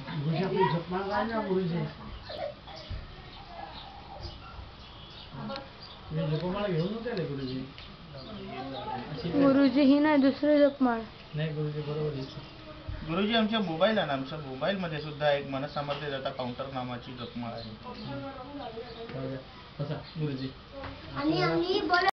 गुरुजी ही नाही, दुसरे जपमाळ नाही गुरुजी बरोबर आहे. गुरुजी आमच्या मोबाईल आहे ना, आमच्या मोबाईल मध्ये सुद्धा एक मनसामर्थ्य दाता काउंटर नावाची जपमाळ आहे. गुरुजी आणि आम्ही